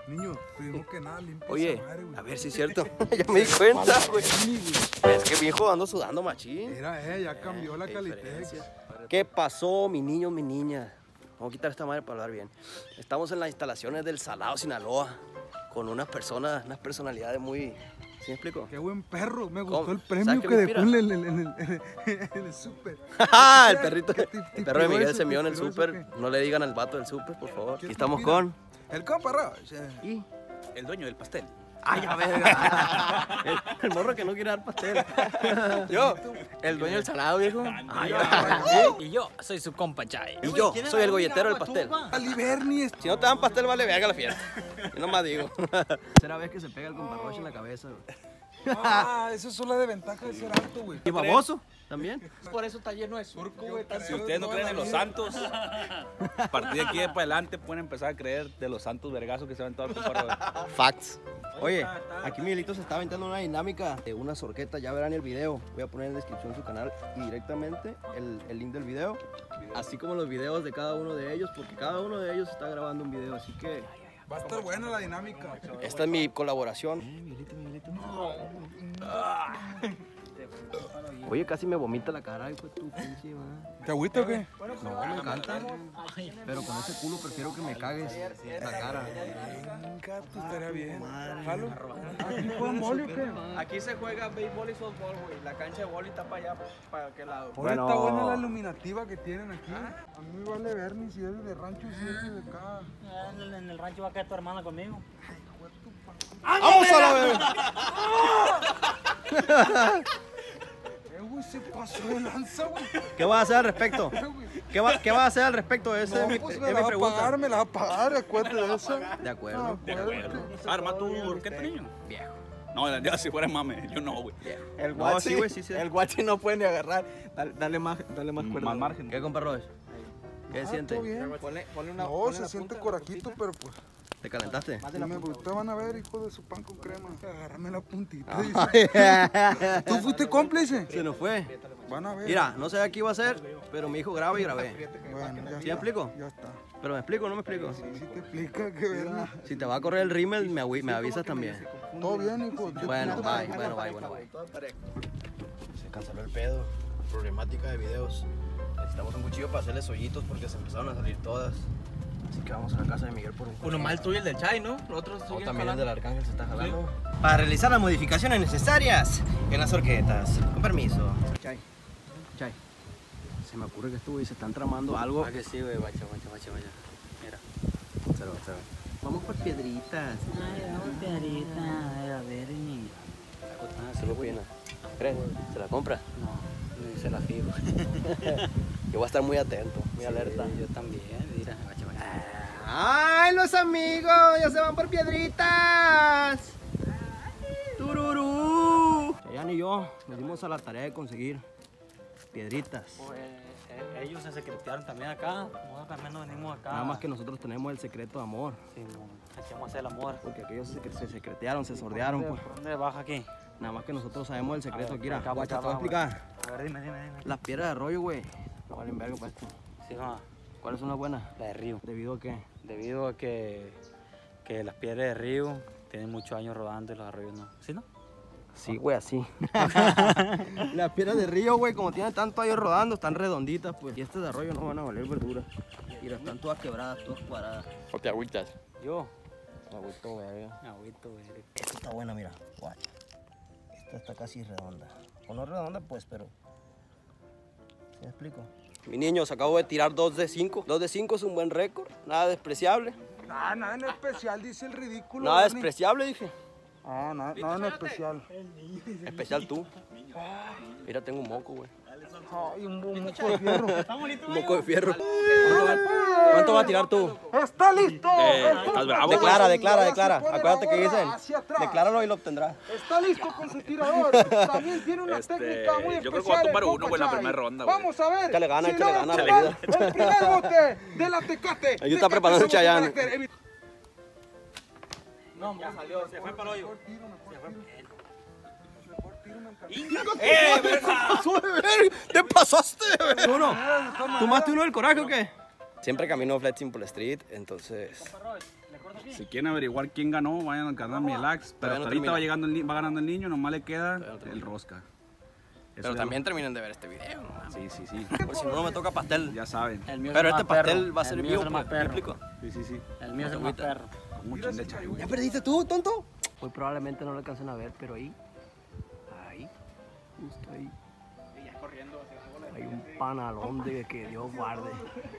Niño, primero que nada, limpia Oye, esa madre, güey. a ver si es cierto. Ya me di cuenta, güey. Es que mi hijo ando sudando machín. Mira, ya cambió la Calitex. ¿Qué pasó, mi niño, mi niña? Vamos a quitar esta madre para hablar bien. Estamos en las instalaciones del Salado, Sinaloa, con unas personas, unas personalidades muy... ¿Sí me explico? Qué buen perro, me gustó ¿Cómo? el premio ¿Sabes qué que me dejó en el súper. El perrito, ¿Qué el perro de tipo Miguel eso? se mió en el ¿Tipo eso súper. qué? No le digan al vato del súper, por favor. ¿Qué Aquí estamos tipo con... El compa Roche. ¿Y? El dueño del pastel. ¡Ay, a ver! El morro que no quiere dar pastel. Yo, el dueño del salado, viejo. Ay, Y yo soy su compa Chay. y yo soy el golletero del pastel. Aliberni, Si no te dan pastel, vale, verga la fiesta. Yo nomás digo. Tercera vez que se pega el comparroche en la cabeza, güey. eso es solo de ventaja de ser alto, güey. Y baboso, también. Por eso está lleno de surco, güey. Si ustedes no creen en los santos, a partir de aquí para adelante pueden empezar a creer de los santos vergazos que se ven todo el comparro. Facts. Oye, aquí Miguelito se está aventando una dinámica de una sorqueta, ya verán el video. Voy a poner en la descripción su canal y directamente el link del video, así como los videos de cada uno de ellos, porque cada uno de ellos está grabando un video, así que Va a estar buena la dinámica. esta es mi colaboración. Oye, casi me vomita la cara, hijo de tu pinche madre. ¿Te agüita o qué? No, me encanta. Pero con ese culo prefiero que me cagues la cara. Venga, tú estaría bien. ¿Jalo? ¿Aquí juegan boli o qué? Aquí se juega béisbol y softball, güey. La cancha de boli está para allá, para aquel lado. Ahora Bueno. está buena la iluminativa que tienen aquí. A mí me vale ver ni si eres de rancho si eres de acá. En el rancho va a quedar tu hermana conmigo. ¡Vamos a la verga! Güey, se pasó de lanza, güey. ¿Qué vas a hacer al respecto? ¿Qué vas a hacer al respecto? Esa es mi, Pues es me mi la va a pregunta. pagar, me la va a pagar, acuérdate de eso. De acuerdo. Arma tu ¿qué niño? Viejo. No, ya si fuera mame, yo no, güey. El No, guachi, sí, güey, sí, sí. El guachi no puede ni agarrar. Dale más cuerda. Más margen. ¿Qué compa Rodes? ¿Qué siente? Todo bien. Ponle una. No, ponle se la siente punta, corajito, pero pues. ¿Te calentaste? Si me gustó, van a ver, hijo de su pan con crema. Agárrame la puntita. Ay, dice. ¿Tú fuiste cómplice? se nos fue. Van a ver. Mira, no sé qué iba a hacer, pero mi hijo graba y grabé. Bueno, ya ¿Sí me está. explico? Ya está. ¿Pero me explico o no me explico? Si te explica que verla. Si te va a correr el rímel, me avisas también. Todo bien, hijo. Bueno, bye, bye. Se canceló el pedo. Problemática de videos. Necesitamos un cuchillo para hacerles hoyitos porque se empezaron a salir todas. Así que vamos a la casa de Miguel por un cuchillo. Uno mal tuyo, el del Chay, ¿no? Los otros O siguen también el jalando. del Arcángel se está jalando. Para realizar las modificaciones necesarias en las horquetas. Con permiso. Chay. Se me ocurre que estuvo y se están tramando algo. Ah, que sí, güey, vaya. Mira. Observa. Vamos por piedritas. Ay, no, piedrita. A ver, ni. Se lo pena. ¿Crees? ¿Se la compra? No, ni se la fijo. Yo voy a estar muy atento, muy alerta. Yo también, mira, vaya. ¡Ay, los amigos! ¡Ya se van por piedritas! ¡Tururú! Chayanne y yo nos dimos a la tarea de conseguir piedritas. Pues, ellos se secretearon también acá. Nosotros también nos venimos acá. Nada más que nosotros tenemos el secreto de amor. Sí, aquí vamos a hacer el amor. Porque aquellos se secretearon, se sordearon, pues. ¿Por dónde baja aquí? Nada más que nosotros sabemos el secreto. A ver, Mira, acá, guacha, acá te voy a abajo, explicar. A ver, dime. Las piedras de arroyo, güey, no valen verga para esto. Sí, no, ¿Cuáles son las buenas? la de río. ¿Debido a qué? Debido a que las piedras de río tienen muchos años rodando y los arroyos no. ¿Sí, no? Sí, güey, así. Las piedras de río, güey, como tienen tanto años rodando, están redonditas, pues. Y estas de arroyo no van a valer verdura. Mira, están todas quebradas, todas cuadradas. ¿O te agüitas? Yo. Agüito, verga. Agüito, güey. Esta está buena, mira. Guacha. Esta está casi redonda. O no redonda, pues, pero... ¿Sí me explico? Mi niño, se acabo de tirar 2 de 5. 2 de 5 es un buen récord. Nada despreciable. Nada en especial, dice el ridículo. Nada Bernie. despreciable, dije. Ah, nada en especial. Especial tú. Mira, tengo un moco, güey. Ay, un moco de fierro. Un moco de fierro. ¿Cuánto va a tirar tú? ¡Está listo! ¿Estás bravo? Declara. Se pone la Acuérdate que gorra dicen. hacia atrás. Decláralo y lo obtendrás. Está listo con su tirador. También tiene una técnica muy especial. yo creo que va a tumbar el uno, güey, la Compa primera Chay. ronda, güey. Vamos a ver. Échale gana, si échale logra gana, la tumbar vida. el primer bote de la Tecate. Ahí está preparando el Chayanne. No, ya salió, se fue para el hoyo. ¡Te pasaste! ¿Uno? ¿Tomaste uno del coraje o qué? Siempre camino Flat Simple Street, entonces... Si quieren averiguar quién ganó, vayan al canal Mielax. Pero Todavía no hasta ahorita termina. va ganando el niño, nomás le queda Todavía no termina. el rosca. Pero también terminen de ver este video, ¿no? Sí, sí, sí. Por si no me toca pastel. Ya saben. El mío Pero es el este más pastel perro. va a ser El mío vivo, es el más pues, ¿me perro. explico? Sí, sí, sí. El mío es el más perro. Con mucho leche. ¿Ya perdiste tú, tonto? Hoy probablemente no lo alcancen a ver, pero ahí, justo ahí, hay un panalón de que Dios guarde.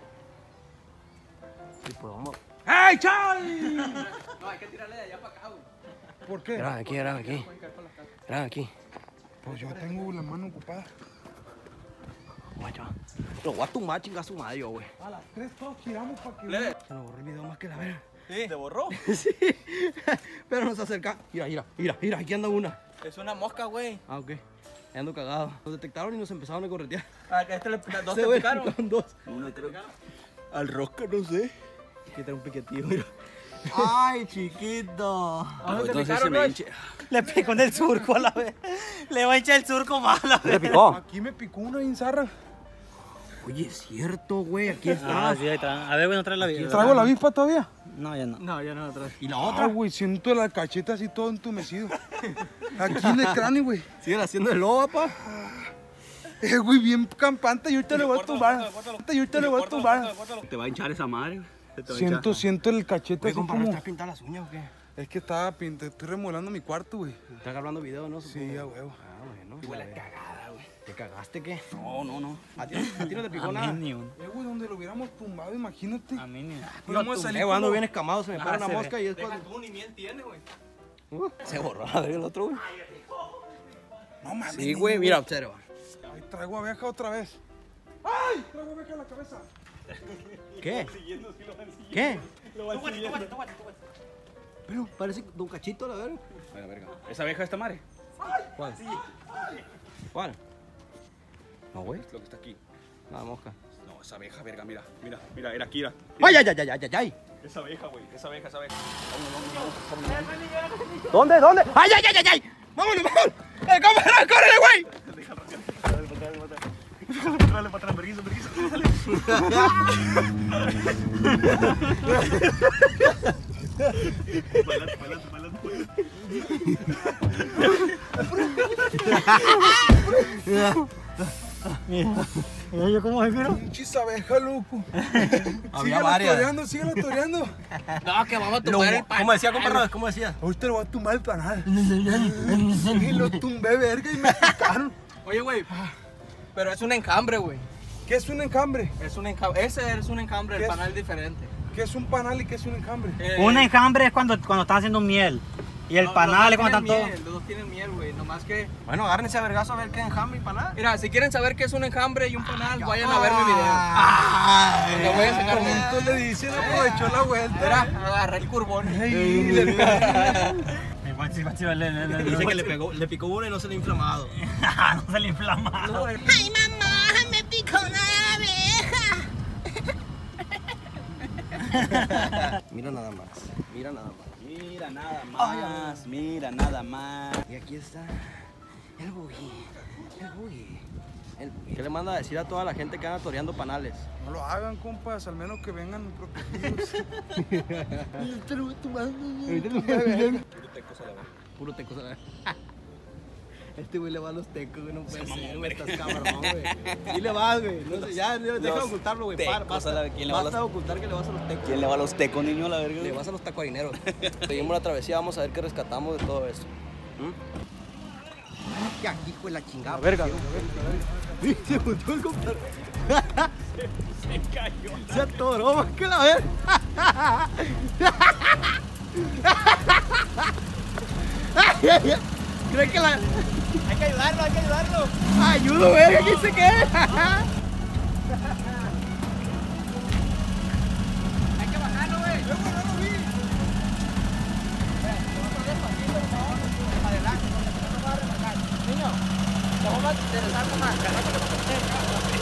Y pues vamos. ¡Hey, Chai! No, hay que tirarle de allá para acá, güey. ¿Por qué? Era aquí. Pues yo tengo la mano ocupada. Guacho. Lo voy a tumbar, chinga su madre, yo, güey. A las 3 todos tiramos para que... Se nos borró el video más que la vera. ¿Te borró? Sí, pero nos acerca. Mira, aquí anda una. Es una mosca, güey. Ah, ok. Ya ando cagado. Nos detectaron y nos empezaron a corretear. A este dos Se te ve, picaron. picaron dos. Al rosca no sé. Aquí trae un piquetillo, mira. ¡Ay, chiquito! ¿A dónde te picaron, güey? Le picó en el surco a la vez. Le va a echar el surco más a la vez. ¿Te picó? Aquí me picó una inzarra. Oye, es cierto, güey. Aquí está. Ah, sí, ahí está. A ver, güey, no trae la vida. ¿Traigo la avispa todavía? No, ya no. No, ya no la traes. ¿Y la Ah, otra? güey, siento la cacheta así todo entumecido. Aquí en el cráneo, güey. ¿Siguen haciendo el lobo, papá? Güey, bien campante. Y ahorita le voy a tumbar. Y ahorita le voy a tumbar. Te va a hinchar esa madre. Siento el cachete Oye, así compa, ¿no como... estás pintando las uñas o qué? Es que estoy remodelando mi cuarto, güey. Estás grabando video, ¿no? Sí, a huevo. Ah, bueno. Y huele cagada, güey. ¿Te cagaste qué? No. ¿A ti no te picó A nada? mí ni uno. Güey, donde lo hubiéramos tumbado, imagínate. A mí ni uno. Íbamos a salir Güey, ando como- bien escamado, se me para una se ve. mosca y es cuando... Tú ni miel tiene, güey. Se borró a ver el otro, güey. No mames. Sí, güey, mira, observa. Ay, traigo abeja otra vez. ¡Ay! Traigo abeja en la cabeza. ¿Qué? ¿Qué? Pero parece Don Cachito, la verga. A la verga. ¿Esa abeja esta madre? ¿Cuál? ¿Cuál? No, güey. Es lo que está aquí. La mosca. No, esa abeja, verga, mira. Mira, era aquí, mira. ¡Ay, ay, ay, ay, ay, ay! Esa abeja, güey. Esa abeja. ¿Dónde? ¡Ay, ay, ay, ay, ay! ¡Vámonos, vámonos! ¡Córrele, güey! Dale para atrás, verguizo. ¿Yo cómo se vieron? Pinches abeja, loco. Había varias. Síguelo toreando. No, que vamos a tumbar el pan. ¿Cómo decía, compa Robes? ¿Cómo decía? Ahorita le voy a tumbar el panal. Y lo tumbé, verga, y me picaron. Oye, güey. Pero es un encambre, güey. ¿Qué es un encambre? Es un encambre. Ese es un encambre, ¿Qué el es? panal es diferente. ¿Qué es un panal y qué es un encambre? Un enjambre es cuando están haciendo miel. Y el panal es cuando están todos. Los dos tienen miel, güey. Nomás que. Bueno, agárrense a vergazo a ver qué enjambre y panal. Mira, si quieren saber qué es un enjambre y un panal, vayan a ver mi video. Lo voy a sacar de. Tonto le dicen, aprovechó la vuelta. Era, agarré el curbón. Dice que le picó una y no se le ha inflamado. No se le inflama. Ay, mamá, me picó una abeja. Mira nada más. Mira nada más. Y aquí está el buggy. ¿Qué le manda a decir a toda la gente que anda toreando panales? No lo hagan, compas, al menos que vengan protegidos. Puro teco, ¿sabes? Este güey le va a los tecos, güey, no puede ser, güey, estás cabrón, güey. Sí le vas, güey, no sé, ya, deja de ocultarlo, güey, basta de ocultar que le vas a los tecos. ¿Quién le va a los tecos, niño, a la verga? Le vas a los tacuarineros. Seguimos la travesía, vamos a ver qué rescatamos de todo esto. Que aquí fue la chingada. Verga. Se volteó el compadre. Se cayó. Se atoró más que la verga. ¿Cree que la...? Hay que ayudarlo. ¡Ayudo, verga! ¿Quién se queda? Hay que bajarlo, güey. Adelante, porque si no nos va a rematar. Niño, te vamos a interesar nomás.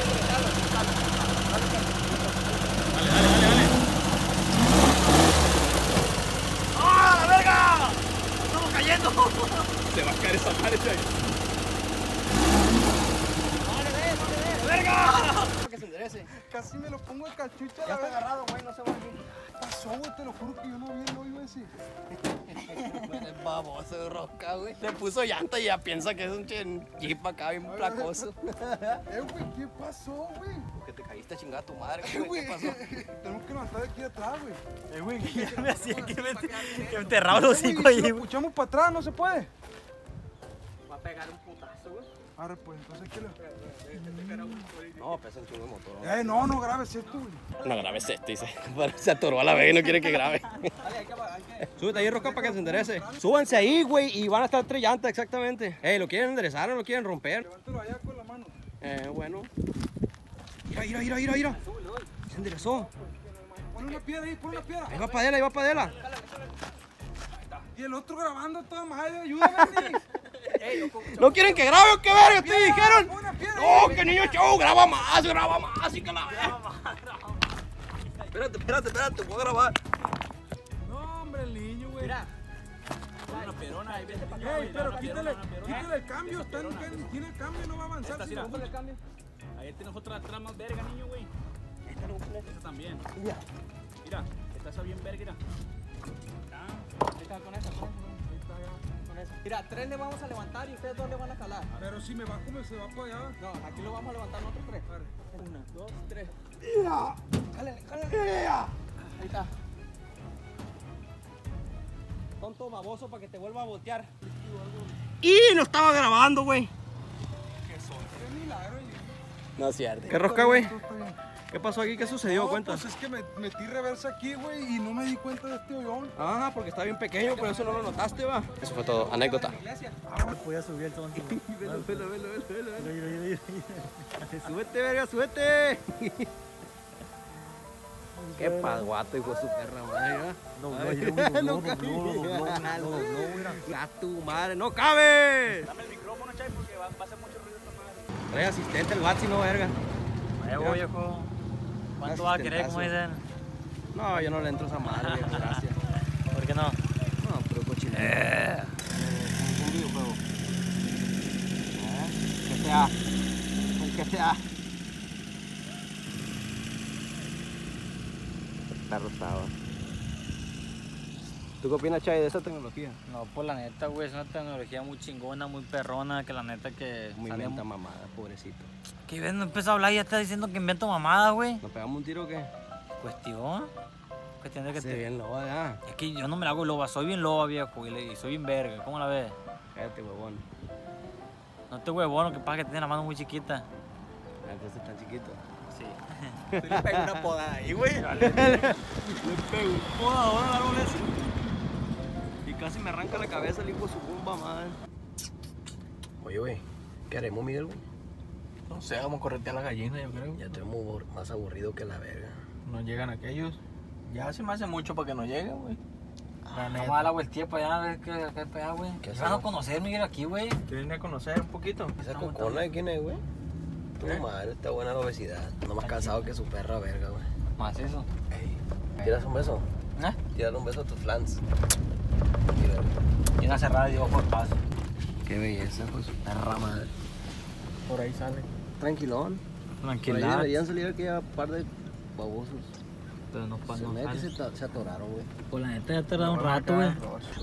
¡Ah, la verga! ¡Estamos cayendo! Se va a caer esa madre, chay. ¡Verga! se enderece. Casi me lo pongo de cachucha, Ya la está verdad. agarrado, güey, no se va a ir. ¿Qué pasó, güey? Te lo juro que yo no vi el hoyo ese. Es baboso de rosca, güey. Le puso llanta y ya piensa que es un jeep acá bien placoso. Güey, ¿qué pasó, güey? Que te caíste a chingar a tu madre, Güey, güey. ¿Qué pasó? tenemos que levantar de aquí atrás, güey. Güey, que ya me hacía que me enterraba los Güey, hocico si ahí, lo güey. puchamos para atrás, no se puede. Va a pegar un putazo, güey. Ahora, pues, entonces, ¿qué le...? No, pesa un chingo de motor. No grabes esto, güey. No grabes esto, dice. Se atoró a la vez y no quiere que grabe. Súbete ahí, Rosca, para que se enderece. Súbanse ahí, güey, y van a estar 3 llantas, exactamente. ¿Lo quieren enderezar o lo quieren romper? Levántalo allá con la mano. Bueno. Mira. Se enderezó. Pon una piedra ahí, pon una piedra. Ahí va para adela, ahí va para adela. Y el otro grabando a toda madre, ayúdame, Nick. ¿No quieren que grabe o qué verga? ¿Te dijeron? Pon una piedra No, ahí. que niño show, graba más, y que la Espérate, voy a grabar. No, hombre, el niño, güey. Mira. Una perona, ahí vete para Ey, pero quítale el cambio. Tiene el cambio, no va a avanzar. Esta, si mira. no- el cambio. Ahí tienes otra trama verga, niño, güey. Esta también. Mira, esta está bien verga, mira. Ahí está, con esa. Mira, 3 le vamos a levantar y ustedes 2 le van a jalar. Pero si me bajo, se va para allá. No, aquí lo vamos a levantar nosotros 3. 1, 2, 3. Jálale. Ahí está. Tonto baboso para que te vuelva a voltear. Y no estaba grabando, güey. Qué milagro. No es cierto. ¿Qué rosca, güey? Esto está bien. ¿Qué pasó aquí? ¿Qué sucedió? No, Cuenta. pues es que me metí reversa aquí, güey, y no me di cuenta de este hoyón. Ah, porque está bien pequeño, por eso no lo notaste, va. Eso fue todo. Anécdota. Voy a subir el tonto. Velo. Súbete, verga, súbete. Qué pasguato, hijo de su perra madre. No cabe. A tu madre, no cabe. Dame el micrófono, Chay, porque va a hacer mucho ruido esta madre. Trae asistente el Watsi, no, verga. Ahí voy, viejo. ¿Cuánto va a querer, como dicen? No, yo no le entro a esa madre, viejo, gracias. ¿Por qué no? No, pero cochinero. Un videojuego. GTA. Un GTA. Está rotado. ¿Tú qué opinas, Chay, de esa tecnología? No, pues la neta, güey, es una tecnología muy chingona, muy perrona, que la neta que... Muy sale inventa mamada, pobrecito. Que ves, no empezó a hablar y ya está diciendo que invento mamada, güey. ¿Nos pegamos un tiro o qué? Cuestión de que Se bien loba, ya. Es que yo no me la hago loba, soy bien loba, viejo, y soy bien verga. ¿Cómo la ves? Cállate, huevón. No te huevón, lo que pasa es que tiene la mano muy chiquita. Entonces tan chiquito. Sí. Tú le pegas una podada ahí, güey. Le pego un podador al árbol ese. Y casi me arranca la cabeza el hijo de su bomba, madre. Oye, güey, ¿qué haremos, Miguel, güey? No sé, vamos a corretear a la gallina, yo creo. Ya estoy más aburrido que la verga. No llegan aquellos. Ya se me hace mucho para que no lleguen, güey. La Vamos a neta. dar la vueltía para allá a ver qué pega, güey. ¿Qué Van a hacemos? conocer, Miguel, aquí, güey. ¿Te viene a conocer un poquito? ¿Esa cocona de quién es, güey? Tu madre, está buena la obesidad. No más cansado que su perra verga, güey. Más eso. ¿Tiras un beso? ¿Eh? Tírale un beso a tus flans. Y una cerrada y ojo al paso. Qué belleza, pues su perra madre. Por ahí sale. Tranquilón. Por ahí Tranquilidad. deberían salir aquella par de babosos. Pero no pasa Se me nada. que se atoraron, güey. Pues la neta ya tarda un rato, güey.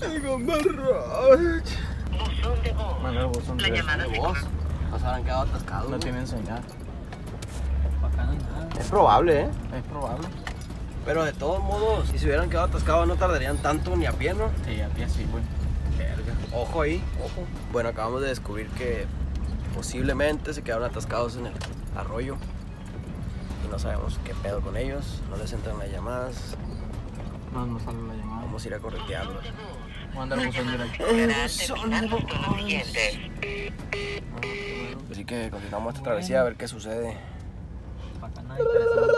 Manda el buzón de ¿De vos? Nos habrán quedado atascados. No güey. tienen señal. Acá no hay nada. Es probable, ¿eh? Es probable. Pero de todos modos, si se hubieran quedado atascados no tardarían tanto ni a pie, ¿no? Sí, a ti así, güey. Verga. Ojo ahí, ojo. Bueno, acabamos de descubrir que posiblemente se quedaron atascados en el arroyo. Y no sabemos qué pedo con ellos. No les entran las llamadas. No, no sale la llamada. Vamos a ir a corretearlos. Manda el buzón directo. Así que continuamos esta travesía a ver qué sucede. Para acá nada interesante.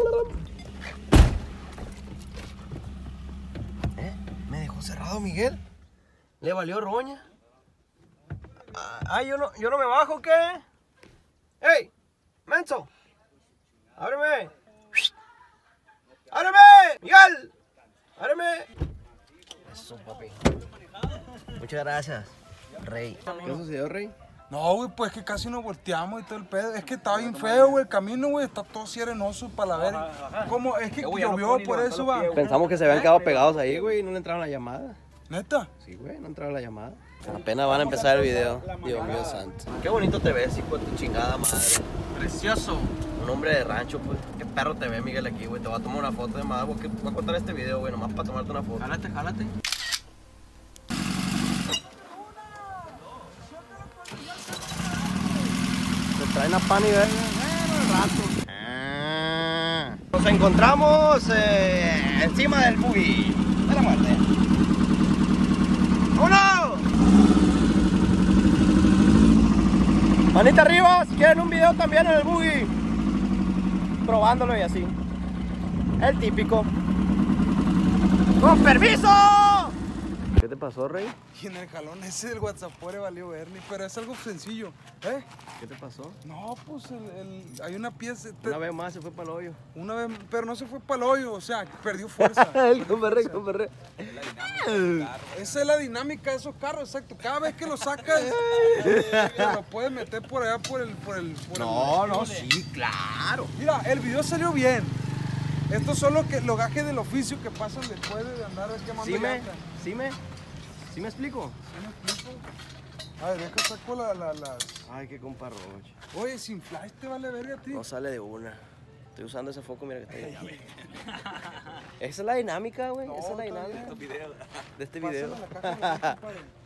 ¿Me dejó cerrado, Miguel? ¿Le valió roña? Yo no me bajo, ¿qué? ¡Ey! ¡Menso! ¡Ábreme! ¡Ábreme! ¡Miguel! ¡Ábreme! Eso, papi. Muchas gracias, Rey. ¿Qué sucedió, Rey? No, güey, pues que casi nos volteamos y todo el pedo. Es que estaba bien feo, güey, el camino, güey, está todo arenoso para la verga. ¿Cómo? Es que llovió, por eso va. Pensamos que se habían quedado pegados ahí, güey, y no le entraron la llamada. ¿Neta? Sí, güey, no entraron la llamada. Apenas van a empezar el video. Dios mío santo. Qué bonito te ves, hijo de tu chingada madre. Precioso. Un hombre de rancho, pues. Qué perro te ve, Miguel, aquí, güey. Te voy a tomar una foto de más. Voy a contar este video, güey, nomás para tomarte una foto. Jálate, jálate. Se traen a pan y verga. Nos encontramos encima del buggy de la muerte. ¡Uno! Manita arriba si quieren un video también en el buggy. Probándolo y así. El típico. ¡Con permiso! ¿Qué te pasó, Rey? Y en el jalón ese del WhatsApp valió Bernie, pero es algo sencillo, ¿eh? ¿Qué te pasó? No, pues hay una pieza. Una vez más se fue para el hoyo. Una vez, pero no se fue para el hoyo, o sea, perdió fuerza. Comperre. Esa es la dinámica de esos carros, exacto. Cada vez que lo sacas, te lo puedes meter por allá por el. No, sí, claro. Mira, el video salió bien. Estos son los gajes del oficio que pasan después de andar quemando llanta. ¿Sí me explico? A ver, deja saco las. Ay, qué comparroche. Oye, sin flash te vale verga a ti. No sale de una. Estoy usando ese foco, mira que está ahí. Esa es la dinámica, güey. No, Esa es la está dinámica bien. de este video. Pásale la caja, compadre.